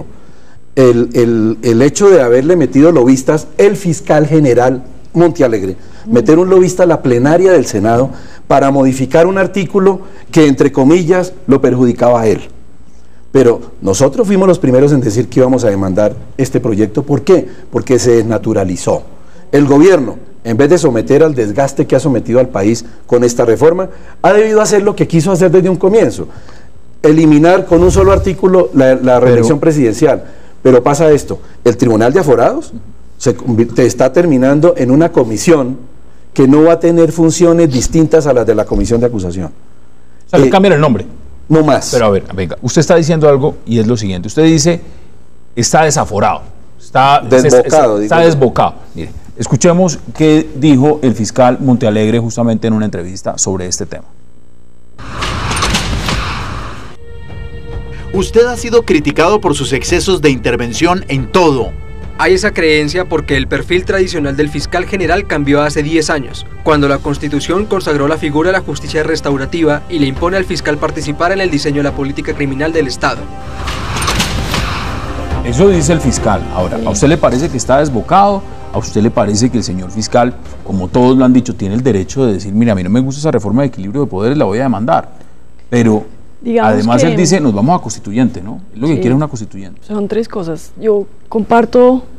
el hecho de haberle metido lobistas, el fiscal general Montealegre, meter un lobista a la plenaria del Senado para modificar un artículo que entre comillas lo perjudicaba a él. Pero nosotros fuimos los primeros en decir que íbamos a demandar este proyecto. ¿Por qué? Porque se desnaturalizó. El gobierno, en vez de someter al desgaste que ha sometido al país con esta reforma, ha debido hacer lo que quiso hacer desde un comienzo, eliminar con un solo artículo la reelección presidencial. Pero pasa esto, el Tribunal de Aforados te está terminando en una comisión que no va a tener funciones distintas a las de la comisión de acusación. O sea, le cambian el nombre. No más. Pero a ver, venga, usted está diciendo algo y es lo siguiente, usted dice, está desaforado, está desbocado. Mire, escuchemos qué dijo el fiscal Montealegre justamente en una entrevista sobre este tema. Usted ha sido criticado por sus excesos de intervención en todo. Hay esa creencia porque el perfil tradicional del fiscal general cambió hace 10 años, cuando la Constitución consagró la figura de la justicia restaurativa y le impone al fiscal participar en el diseño de la política criminal del Estado. Eso dice el fiscal. Ahora, ¿a usted le parece que está desbocado? ¿A usted le parece que el señor fiscal, como todos lo han dicho, tiene el derecho de decir, mira, a mí no me gusta esa reforma de equilibrio de poderes, la voy a demandar? Pero digamos además él dice, nos vamos a constituyente, ¿no? Es lo que quiere una constituyente. Son tres cosas. Yo comparto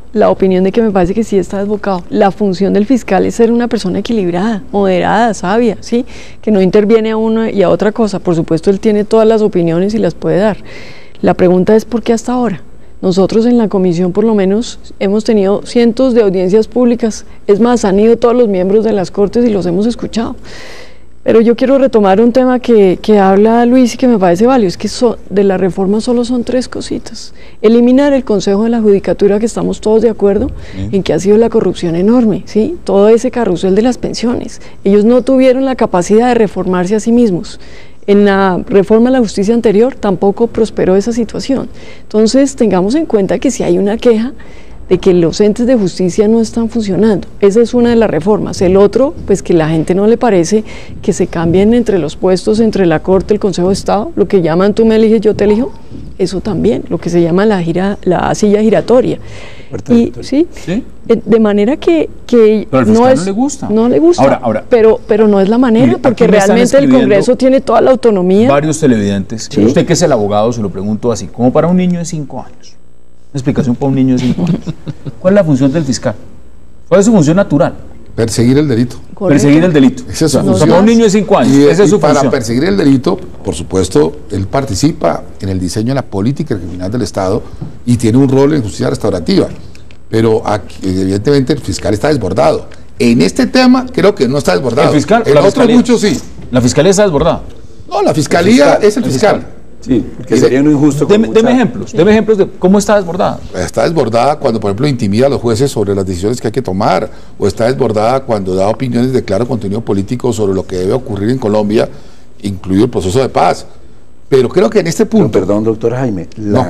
la opinión de que me parece que sí está desbocado. La función del fiscal es ser una persona equilibrada, moderada, sabia, ¿sí? Que no interviene a una y a otra cosa. Por supuesto, él tiene todas las opiniones y las puede dar. La pregunta es ¿por qué hasta ahora? Nosotros en la comisión por lo menos hemos tenido cientos de audiencias públicas, es más, han ido todos los miembros de las Cortes y los hemos escuchado. Pero yo quiero retomar un tema que habla Luis y que me parece válido, es que de la reforma solo son 3 cositas. Eliminar el Consejo de la Judicatura, que estamos todos de acuerdo en que ha sido la corrupción enorme, ¿sí? Todo ese carrusel de las pensiones. Ellos no tuvieron la capacidad de reformarse a sí mismos. En la reforma de la justicia anterior tampoco prosperó esa situación. Entonces tengamos en cuenta que si hay una queja de que los entes de justicia no están funcionando, esa es una de las reformas. El otro, pues que la gente no le parece que se cambien entre los puestos, entre la Corte, el Consejo de Estado, lo que llaman tú me eliges, yo te elijo, eso también, lo que se llama la silla giratoria. Y, ¿sí? De manera que pero al fiscal no le gusta. No le gusta, ahora, pero no es la manera, mire, porque realmente el Congreso tiene toda la autonomía. Varios televidentes, ¿sí? Usted que es el abogado, se lo pregunto así, como para un niño de 5 años. Una explicación para un niño de 5 años. ¿Cuál es la función del fiscal? ¿Cuál es su función natural? Perseguir el delito. Correcto. Perseguir el delito. Esa es su función. Para un niño de 5 años, esa es su función. Para perseguir el delito, por supuesto, él participa en el diseño de la política criminal del Estado y tiene un rol en justicia restaurativa. Pero aquí, evidentemente el fiscal está desbordado. En este tema creo que no está desbordado. El fiscal, en otros muchos sí. La fiscalía está desbordada. No, la fiscalía es el fiscal. Sí, porque sería no injusto. Deme ejemplos de cómo está desbordada. Está desbordada cuando, por ejemplo, intimida a los jueces sobre las decisiones que hay que tomar, o está desbordada cuando da opiniones de claro contenido político sobre lo que debe ocurrir en Colombia, incluido el proceso de paz. Pero creo que en este punto... No, perdón, doctor Jaime,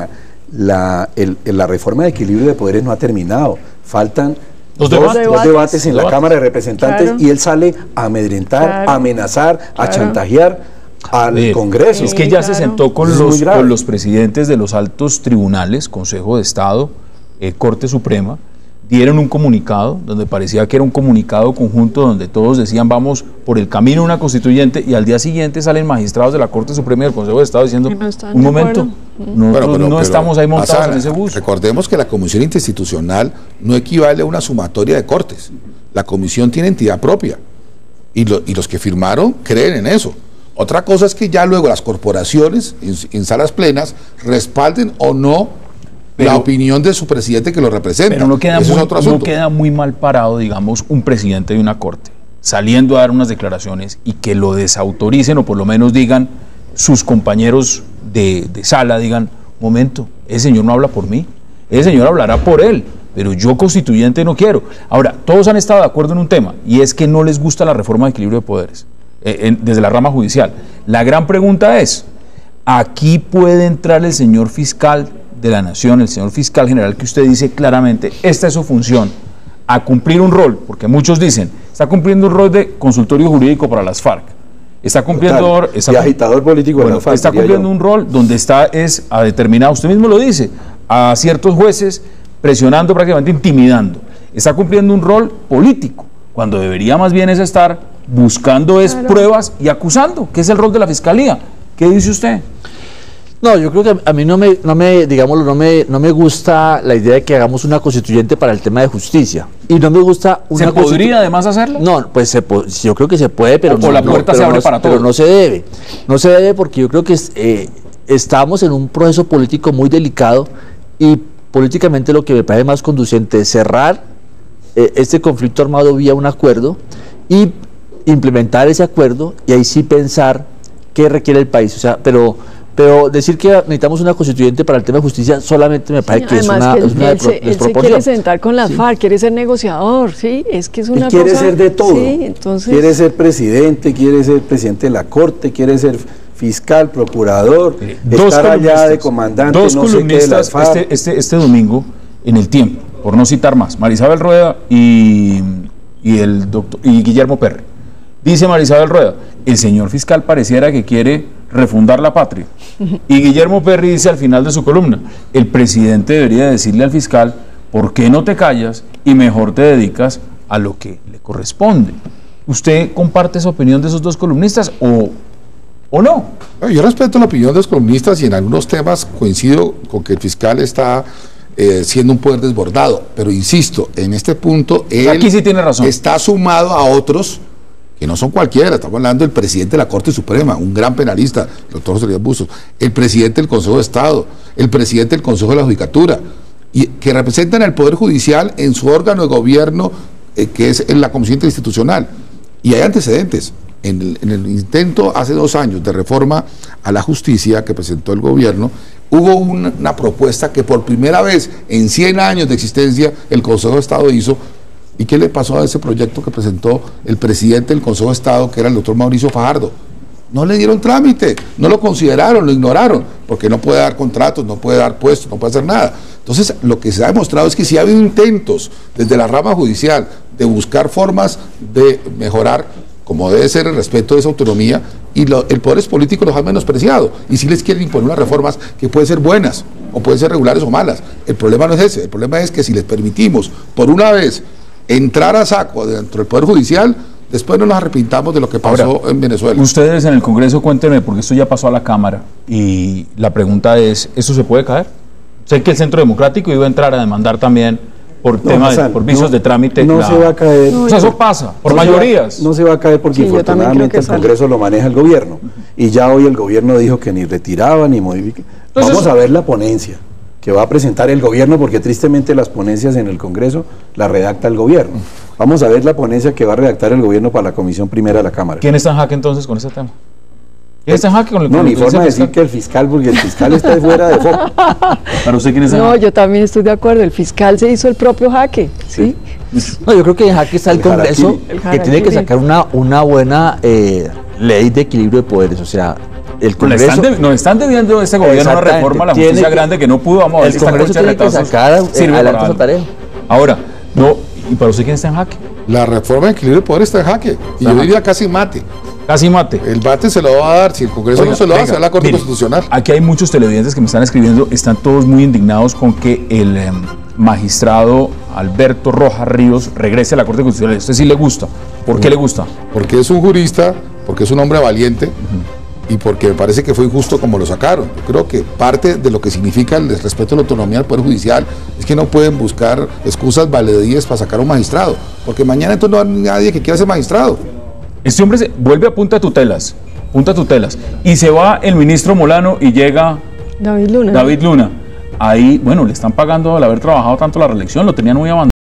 la reforma de equilibrio de poderes no ha terminado. Faltan dos debates en la Cámara de Representantes, y él sale a amedrentar, a amenazar, a chantajear al Congreso. Es que ya se sentó con los presidentes de los altos tribunales, Consejo de Estado, Corte Suprema, dieron un comunicado donde parecía que era un comunicado conjunto donde todos decían vamos por el camino de una constituyente, y al día siguiente salen magistrados de la Corte Suprema y del Consejo de Estado diciendo un momento, no estamos ahí montados en ese bus. Recordemos que la Comisión Interinstitucional no equivale a una sumatoria de cortes. La comisión tiene entidad propia y los que firmaron creen en eso. Otra cosa es que ya luego las corporaciones en salas plenas respalden o no la opinión de su presidente que lo representa. Pero no queda muy mal parado, digamos, un presidente de una corte saliendo a dar unas declaraciones y que lo desautoricen, o por lo menos digan sus compañeros de sala, digan, momento, ese señor no habla por mí, ese señor hablará por él, pero yo constituyente no quiero. Ahora, todos han estado de acuerdo en un tema, y es que no les gusta la reforma de equilibrio de poderes. Desde la rama judicial. La gran pregunta es, ¿aquí puede entrar el señor fiscal de la Nación, el señor fiscal general, que usted dice claramente, esta es su función, a cumplir un rol? Porque muchos dicen, está cumpliendo un rol de consultorio jurídico para las FARC, está cumpliendo... y agitador político de la FARC. Está cumpliendo un rol donde es a determinado, usted mismo lo dice, a ciertos jueces presionando, prácticamente intimidando. Está cumpliendo un rol político, cuando debería más bien es estar buscando pruebas y acusando, que es el rol de la fiscalía. ¿Qué dice usted? No, yo creo que a mí no me gusta la idea de que hagamos una constituyente para el tema de justicia. Y no me gusta una ¿Se podría además hacerlo? No, pues yo creo que se puede, pero la puerta se abre para todo. Pero no se debe. No se debe porque yo creo que estamos en un proceso político muy delicado, y políticamente lo que me parece más conducente es cerrar este conflicto armado vía un acuerdo y implementar ese acuerdo, y ahí sí pensar qué requiere el país. O sea, pero decir que necesitamos una constituyente para el tema de justicia solamente me parece que es una desproporción. Él se quiere sentar con la FARC, quiere ser negociador, ¿sí? Es que es una cosa... Quiere ser de todo. Sí, entonces... Quiere ser presidente de la Corte, quiere ser fiscal, procurador, estar allá de comandante, dos columnistas este domingo en El Tiempo, por no citar más, Marisabel Rueda y Guillermo Perry. Dice Marisabel Rueda, el señor fiscal pareciera que quiere refundar la patria. Y Guillermo Perry dice al final de su columna, el presidente debería decirle al fiscal, ¿por qué no te callas y mejor te dedicas a lo que le corresponde? ¿Usted comparte esa opinión de esos dos columnistas o no? Yo respeto la opinión de los columnistas y en algunos temas coincido con que el fiscal está siendo un poder desbordado. Pero insisto, en este punto él aquí sí tiene razón. Está sumado a otros que no son cualquiera. Estamos hablando del presidente de la Corte Suprema, un gran penalista, el doctor José Elías Bustos, el presidente del Consejo de Estado, el presidente del Consejo de la Judicatura, y que representan al Poder Judicial en su órgano de gobierno, que es en la Comisión Interinstitucional. Y hay antecedentes. En el intento hace 2 años de reforma a la justicia que presentó el gobierno, hubo una propuesta que por primera vez en 100 años de existencia el Consejo de Estado hizo. ¿Y qué le pasó a ese proyecto que presentó el presidente del Consejo de Estado, que era el doctor Mauricio Fajardo? No le dieron trámite, no lo consideraron, lo ignoraron, porque no puede dar contratos, no puede dar puestos, no puede hacer nada. Entonces, lo que se ha demostrado es que si ha habido intentos desde la rama judicial de buscar formas de mejorar, como debe ser el respeto de esa autonomía, y el poder político los ha menospreciado, y si les quieren imponer unas reformas que pueden ser buenas, o pueden ser regulares o malas. El problema no es ese, el problema es que si les permitimos, por una vez, entrar a saco dentro del Poder Judicial, después no nos arrepintamos de lo que pasó en Venezuela. Ustedes en el Congreso, cuéntenme, porque esto ya pasó a la Cámara, y la pregunta es, ¿eso se puede caer? Sé que el Centro Democrático iba a entrar a demandar también por por vicios de trámite. No se va a caer. O sea, eso pasa, por mayorías. No se va a caer porque infortunadamente el Congreso lo maneja el gobierno. Y ya hoy el gobierno dijo que ni retiraba ni modificaba. Vamos a ver la ponencia que va a presentar el gobierno, porque tristemente las ponencias en el Congreso las redacta el gobierno. Vamos a ver la ponencia que va a redactar el gobierno para la Comisión Primera de la Cámara. ¿Quién está en jaque entonces con ese tema? ¿Quién está en jaque con el No, ni forma de decir que el fiscal, porque el fiscal está fuera de foco. ¿Para usted quién está en jaque? No, yo también estoy de acuerdo, el fiscal se hizo el propio jaque, ¿sí? No, yo creo que en jaque está el Congreso, que tiene que sacar una buena ley de equilibrio de poderes, o sea, el Congreso... Nos están debiendo ese gobierno una reforma a la justicia grande que no pudo, vamos a ver el Congreso tiene que sacar adelante esa tarea. Ahora, no, ¿y para usted quién está en jaque? La reforma de equilibrio de poder está en jaque, y yo diría casi mate. Casi mate. El mate se lo va a dar, si el Congreso no se lo va a hacer a la Corte Constitucional. Aquí hay muchos televidentes que me están escribiendo, están todos muy indignados con que el magistrado Alberto Rojas Ríos regrese a la Corte Constitucional. ¿A usted sí le gusta? ¿Por qué le gusta? Porque es un jurista, porque es un hombre valiente, y porque me parece que fue injusto como lo sacaron. Yo creo que parte de lo que significa el respeto a la autonomía del Poder Judicial es que no pueden buscar excusas baladíes para sacar a un magistrado, porque mañana entonces no hay nadie que quiera ser magistrado. Este hombre se vuelve a punta tutelas, y se va el ministro Molano y llega David Luna. Ahí, bueno, le están pagando al haber trabajado tanto la reelección, lo tenían muy abandonado.